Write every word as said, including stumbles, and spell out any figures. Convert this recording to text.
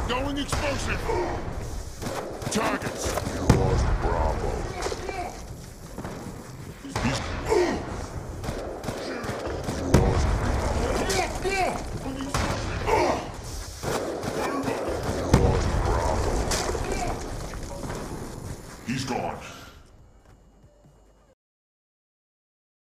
Going explosive! Targets! You lost Bravo. He's... He's gone.